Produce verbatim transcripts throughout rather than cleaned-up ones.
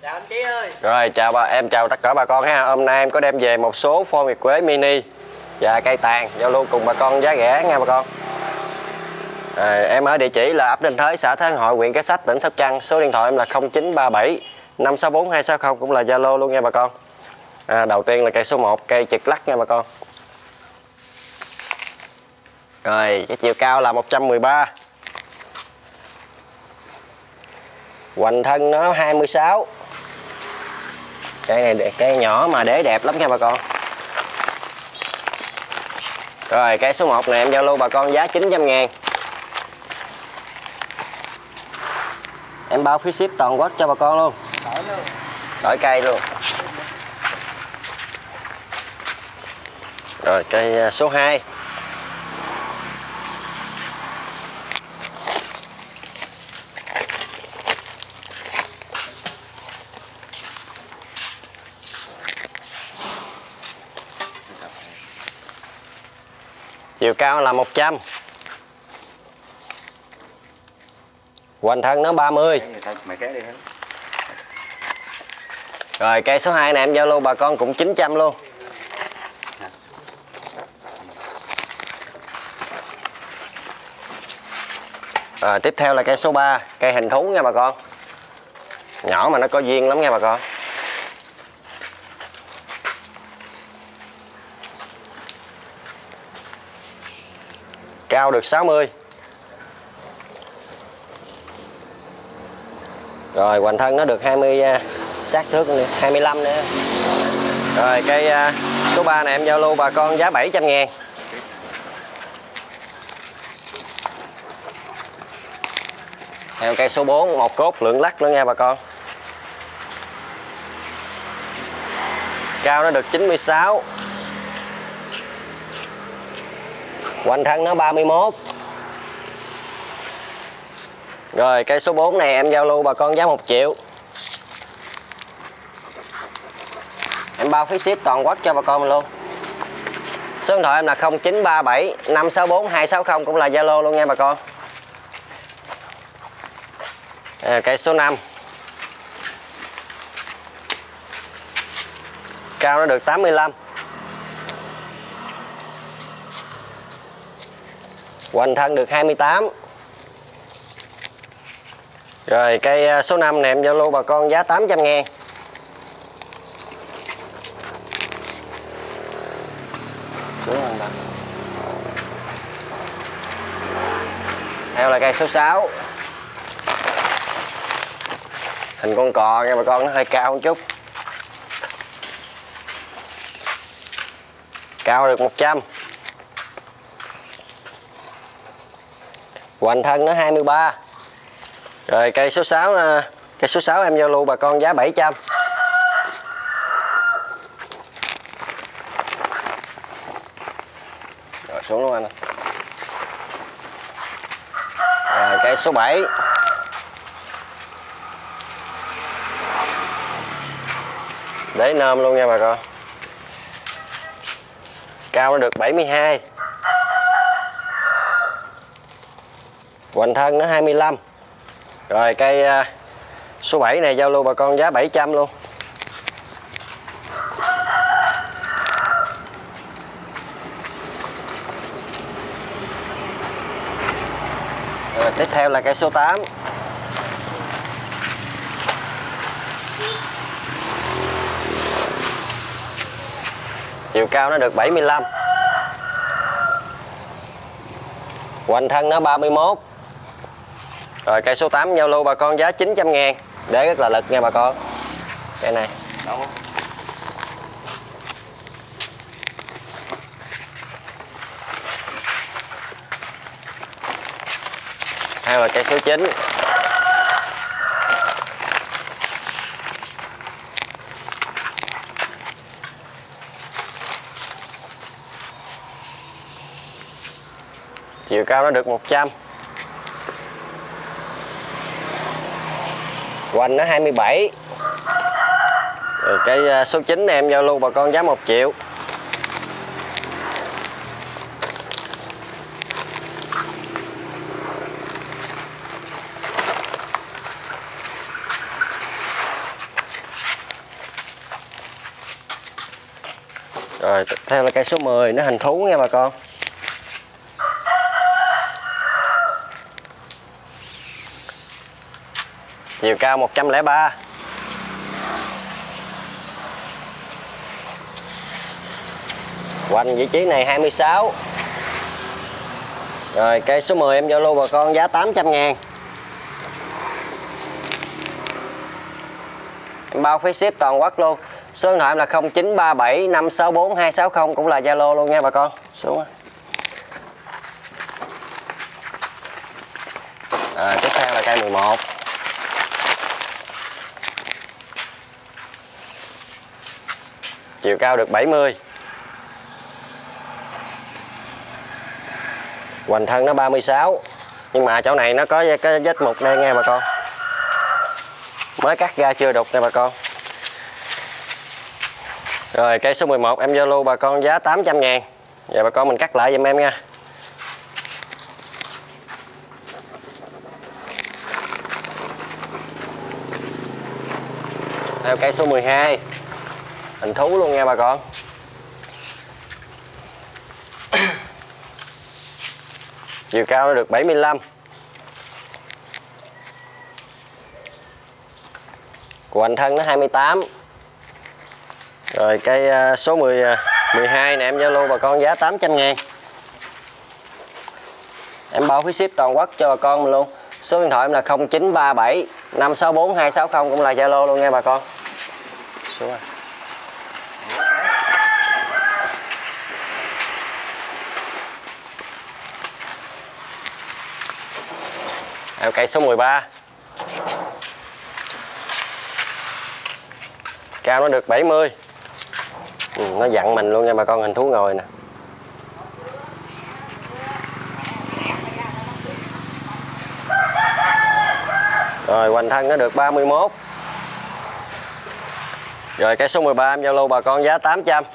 Chào anh Chí ơi. Rồi chào bà, em chào tất cả bà con ha. Hôm nay em có đem về một số phôi nguyệt quế mini và cây tàn giao lưu cùng bà con giá rẻ nha bà con. À, em ở địa chỉ là ấp Ninh Thới, xã Thới Hội, huyện Cái Sách, tỉnh Sóc Trăng. Số điện thoại em là không chín ba bảy năm sáu bốn hai sáu không, cũng là Zalo luôn nha bà con. À, đầu tiên là cây số một, cây trực lắc nha bà con. Rồi cái chiều cao là một trăm mười ba, hoành thân nó hai mươi sáu. Cây này cây nhỏ mà đế đẹp lắm nha bà con. Rồi cây số một này em giao lưu bà con giá chín trăm ngàn. Em bao phí ship toàn quốc cho bà con luôn. Đổi cây luôn. Rồi cây số hai. Chiều cao là một trăm. Hoành thân nó ba mươi. Rồi cây số hai này em giao lưu bà con cũng chín trăm luôn. Rồi tiếp theo là cây số ba, cây hình thú nha bà con. Nhỏ mà nó có duyên lắm nha bà con. Cao được sáu mươi. Rồi hoành thân nó được hai mươi, sát thước nữa, hai mươi lăm nữa. Rồi cây số ba này em giao lưu bà con giá bảy trăm ngàn. Theo cây số bốn, một cốt lượng lắc nữa nha bà con. Cao nó được chín mươi sáu. Hoành thân nó ba mươi mốt. Rồi cây số bốn này em giao lưu bà con giá một triệu. Em bao phí ship toàn quốc cho bà con mình luôn. Số điện thoại em là không chín ba bảy năm sáu bốn hai sáu không, cũng là Zalo luôn nha bà con. À, cây số năm. Cao nó được tám mươi lăm. Hoành thân được hai mươi tám. Rồi cây số năm này em giao lưu bà con giá tám trăm ngàn. Theo là cây số sáu. Hình con cò nha bà con, nó hơi cao một chút. Cao được một trăm. Hoành thân nó hai mươi ba. Rồi cây số sáu, cây số sáu em giao lưu bà con giá bảy trăm. Rồi xuống luôn anh. Rồi cây số bảy. Để nôm luôn nha bà con. Cao nó được bảy mươi hai. Hoành thân nó hai mươi lăm. Rồi cây số bảy này giao lưu bà con giá bảy trăm luôn. Rồi tiếp theo là cây số tám. Chiều cao nó được bảy mươi lăm. Hoành thân nó ba mươi mốt. Rồi cây số tám giao lưu bà con giá chín trăm ngàn. Để rất là lực nha bà con. Cây này. Đâu? Hay là cây số chín. Chiều cao nó được một trăm. Hoành nó hai mươi bảy. Rồi cái số chín này em giao lưu bà con giá một triệu. Theo là cây số mười, nó hình thú nha bà con. Chiều cao một trăm lẻ ba. Hoành vị trí này hai mươi sáu. Rồi cây số mười em giao lưu bà con giá tám trăm ngàn. Em bao phí ship toàn quốc luôn. Số điện thoại em là không chín ba bảy năm sáu bốn hai sáu không, cũng là Zalo luôn nha bà con. Xuống. Rồi tiếp theo là cây mười một. Chiều cao được bảy mươi. Hoành thân nó ba mươi sáu. Nhưng mà chỗ này nó có cái vết mục đây nghe bà con. Mới cắt ra chưa đục nè bà con. Rồi cây số mười một em giao lưu bà con giá tám trăm ngàn. Giờ bà con mình cắt lại giùm em nha. Theo cây số mười hai. Hình thú luôn nha bà con. Chiều cao nó được bảy mươi lăm. Hoành thân nó hai mươi tám. Rồi cây số mười, mười hai này em giao lưu bà con giá tám trăm ngàn. Em bao phí ship toàn quốc cho bà con mình luôn. Số điện thoại em là không chín ba bảy năm sáu bốn hai sáu không, cũng là Zalo luôn nha bà con. Xuống rồi. Theo cây số mười ba. Cao nó được bảy mươi. Ừ, nó dặn mình luôn nha bà con, hình thú ngồi nè. Rồi hoành thân nó được ba mươi mốt. Rồi cây số mười ba em giao lưu bà con giá tám trăm.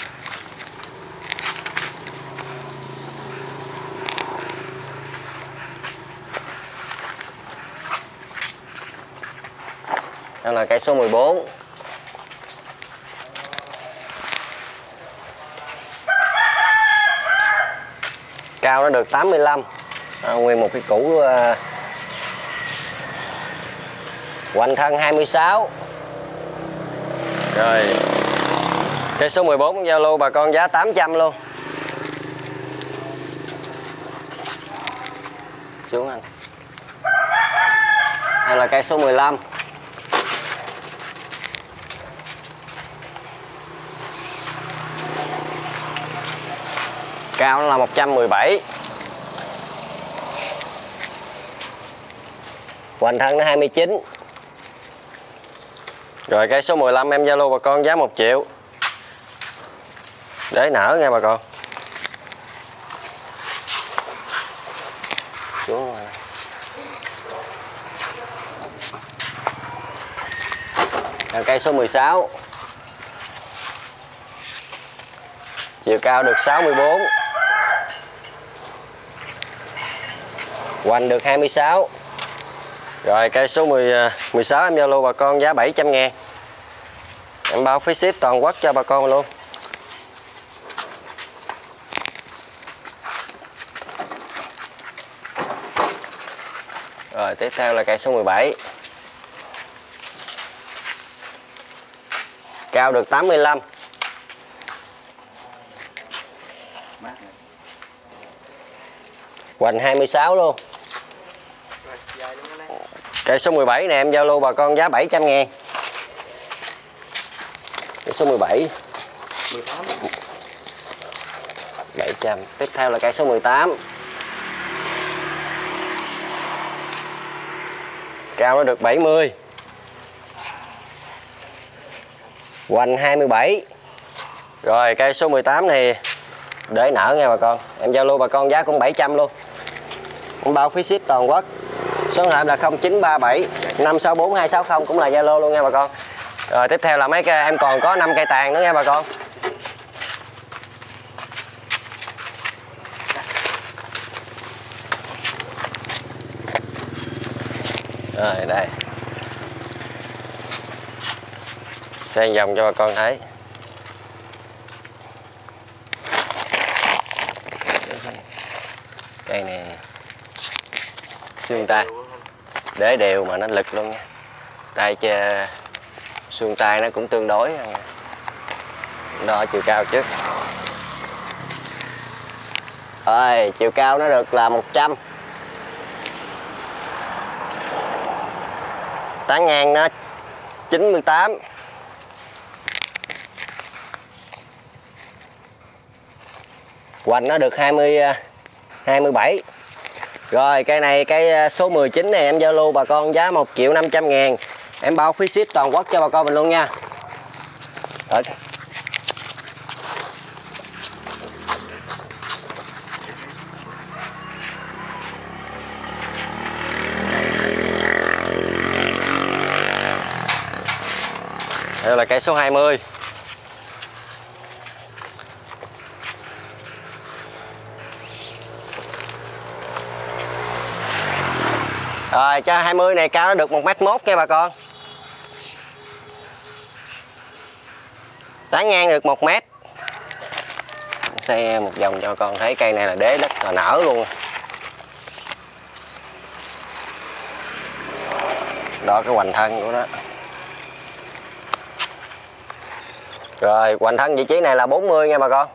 Đây là cây số mười bốn. Cao nó được tám mươi lăm. À, nguyên một cái củ. Uh, hoành thân hai mươi sáu. Rồi cây số mười bốn giao lưu bà con giá tám trăm luôn. Xuống anh. Đây là cây số mười lăm. Cao nó là một trăm mười bảy. Hoành thân nó hai mươi chín. Rồi cây số mười lăm em giao lưu bà con giá một triệu. Để nở nha bà con. Xuống rồi. Rồi cây số mười sáu. Chiều cao được sáu mươi bốn. Hoành được hai mươi sáu. Rồi cây số mười, mười sáu em giao lưu bà con giá bảy trăm ngàn. Em bao phí ship toàn quốc cho bà con luôn. Rồi tiếp theo là cây số mười bảy. Cao được tám mươi lăm. Hoành hai mươi sáu luôn. Cây số mười bảy này em giao lưu bà con giá bảy trăm ngàn. Cây số mười bảy. bảy trăm. Tiếp theo là cây số mười tám. Cao nó được bảy mươi. Hoành hai mươi bảy. Rồi cây số mười tám này để nở nha bà con. Em giao lưu bà con giá cũng bảy trăm luôn. Em bao phí ship toàn quốc. Số điện thoại là không chín ba bảy năm sáu bốn hai sáu không, cũng là Zalo luôn nha bà con. Rồi tiếp theo là mấy cây em còn có năm cây tàn nữa nha bà con. Rồi đây. Xen vòng cho bà con thấy. Cây này xương tay để đều mà nó lực luôn nha. Tay chê, xương tay nó cũng tương đối. Đo chiều cao trước. Rồi chiều cao nó được là một trăm. Tán ngang nó chín mươi tám. Hoành nó được hai mươi, hai mươi bảy. Rồi cây này cây số mười chín này em giao lưu bà con giá một triệu năm trăm ngàn. Em bao phí ship toàn quốc cho bà con mình luôn nha. Rồi. Đây là cây số hai mươi. Rồi cho hai mươi này cao nó được một mét mốt nha bà con. Tán ngang được một mét. Xe một vòng cho con thấy cây này là đế đất là nở luôn. Đó cái hoành thân của nó. Rồi hoành thân vị trí này là bốn mươi nha bà con.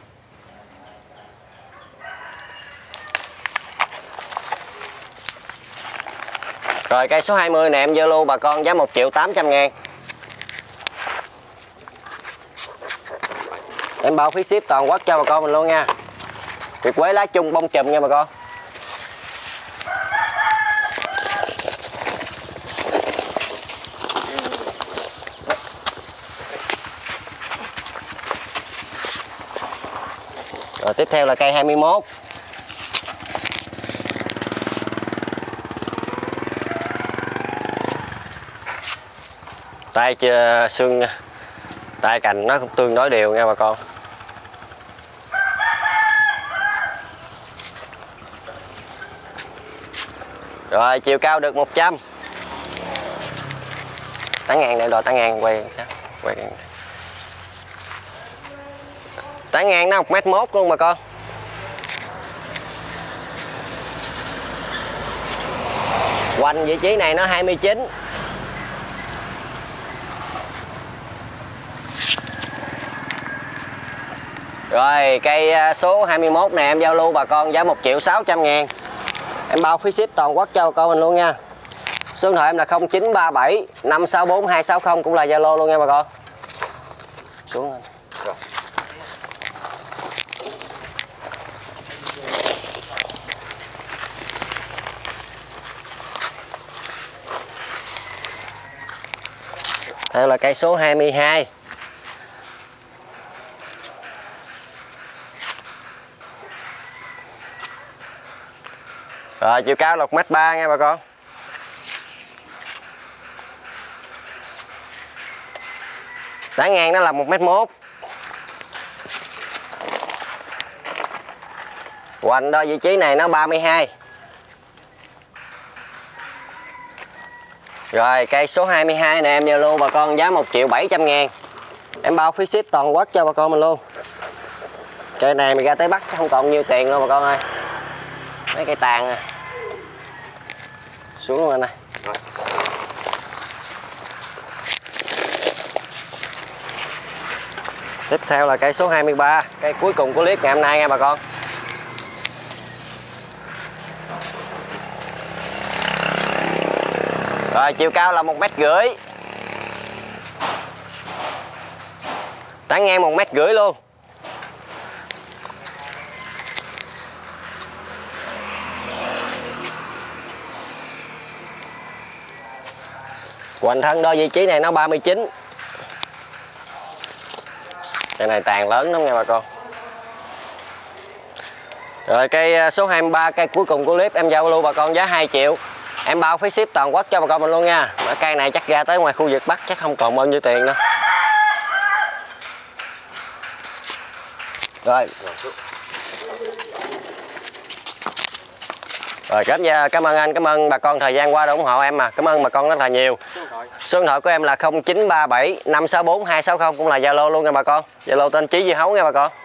Rồi cây số hai mươi này em Zalo bà con giá một triệu tám trăm ngàn. Em bao phí ship toàn quốc cho bà con mình luôn nha. Việt quế lá chung bông chùm nha bà con. Rồi tiếp theo là cây hai mươi mốt. Tay chưa xương, tay cành nó cũng tương đối đều nha bà con. Rồi chiều cao được một trăm. Tán ngang để đòi tán ngang quay sao? Quay. Tán ngang nó một mét mốt luôn bà con. Hoành vị trí này nó hai mươi chín. Rồi cây số hai mươi mốt này em giao lưu bà con giá một triệu sáu trăm ngàn. Em bao phí ship toàn quốc cho bà con mình luôn nha. Số điện thoại em là không chín ba bảy năm sáu bốn hai sáu không, cũng là Zalo luôn nha bà con. Xuống lên. Rồi. Theo là cây số hai mươi hai. Rồi chiều cao là một mét ba nha bà con. Tán ngang nó là một mét mốt. Hoành đo vị trí này nó ba mươi hai. Rồi cây số hai mươi hai này em Zalo bà con giá một triệu bảy trăm ngàn. Em bao phí ship toàn quốc cho bà con mình luôn. Cây này mình ra tới Bắc không còn nhiêu tiền luôn bà con ơi. Mấy cây tàn nè. Xuống luôn anh ơi. Tiếp theo là cây số hai mươi ba, cây cuối cùng của clip ngày hôm nay nha bà con. Rồi chiều cao là một mét rưỡi. Tán ngang một mét rưỡi luôn. Hoành thân đo vị trí này nó ba mươi chín. Cây này tàn lớn lắm nha bà con. Rồi cây số hai mươi ba, cây cuối cùng của clip em giao lưu bà con giá hai triệu. Em bao phí ship toàn quốc cho bà con mình luôn nha. Mà cây này chắc ra tới ngoài khu vực Bắc chắc không còn bao nhiêu tiền đâu. Rồi. Rồi cảm, cảm ơn anh, cảm ơn bà con thời gian qua đã ủng hộ em mà. Cảm ơn bà con rất là nhiều. Số điện thoại của em là không chín ba bảy năm sáu bốn hai sáu không, cũng là Zalo luôn nha bà con. Zalo tên Chí Dưa Hấu nha bà con.